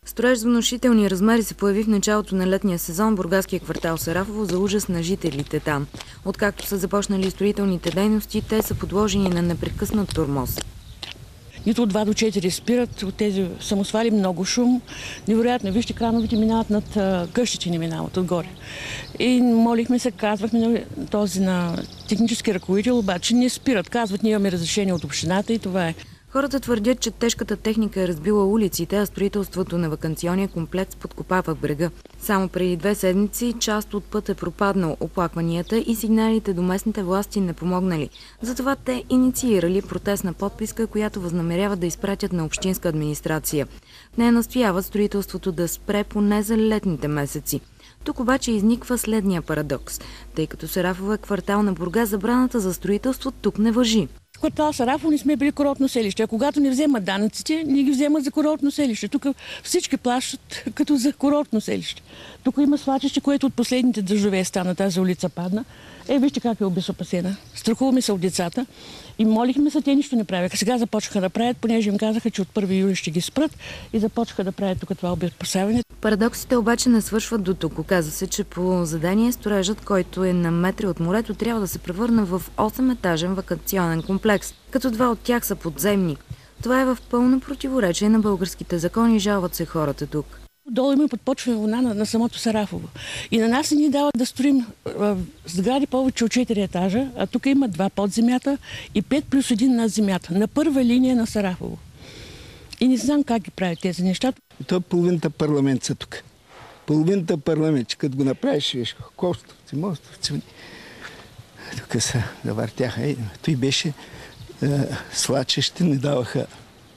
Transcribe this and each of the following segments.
Строеж с внушителни размери се появи в началото на летния сезон в бургаския квартал Сарафово за ужас на жителите там. Откакто са започнали строителните дейности, те са подложени на непрекъснат тормоз. Нито от 2 до 4 спират, от тези самосвали много шум. Невероятно, вижте, крановете минават над къщите, не минават отгоре. И молихме се, казвахме този на технически ръководител, обаче не спират. Казват, ние имаме разрешение от общината и това е. Хората твърдят, че тежката техника е разбила улиците, а строителството на ваканционния комплекс подкопава брега. Само преди 2 седмици част от път е пропаднал. Оплакванията и сигналите до местните власти не помогнали. Затова те инициирали протестна подписка, която възнамеряват да изпратят на общинска администрация. В нея настояват строителството да спре поне за летните месеци. Тук обаче изниква следния парадокс. Тъй като Сарафово е квартал на Бургас, забраната за строителство тук не важи. В квартал Сарафово не сме били курортно селище. А когато не вземат данъците, ние ги вземат за курортно селище. Тук всички плащат като за курортно селище. Тук има свлачище, което от последните дъждове стана, тази улица падна. Вижте как е обезопасена. Страхуваме се от децата и молихме се, те нищо не правяха. Сега започнаха да правят, понеже им казаха, че от 1 юли ще ги спрат и започнаха да правят тук това обезопасяване. Парадоксите обаче не свършват до тук. Оказва се, че по задание строежът, който е на метри от морето, трябва да се превърне в 8-етажен ваканционен комплекс, като 2 от тях са подземни. Това е в пълно противоречие на българските закони, жалват се хората тук. Долу има подпочвена вълна на самото Сарафово. И на нас ни дават да строим сгради повече от 4 етажа, а тук има 2 под земята и 5 плюс 1 на земята, на първа линия на Сарафово. И не знам как ги правят тези неща. Това половината парламент са тук. Половината парламент, че като го направиш, виж, Костовци, Мостовци. Тук са да въртяха. Той беше свлачище, не даваха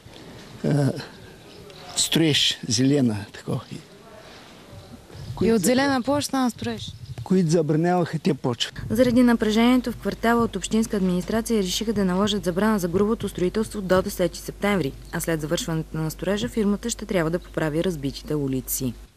строеж, зелена, такова. И от зелена площ стана строеж. Които забраняваха, те почват. Заради напрежението в квартала от общинска администрация решиха да наложат забрана за грубото строителство до 10 септември, а след завършването на строежа фирмата ще трябва да поправи разбитите улици.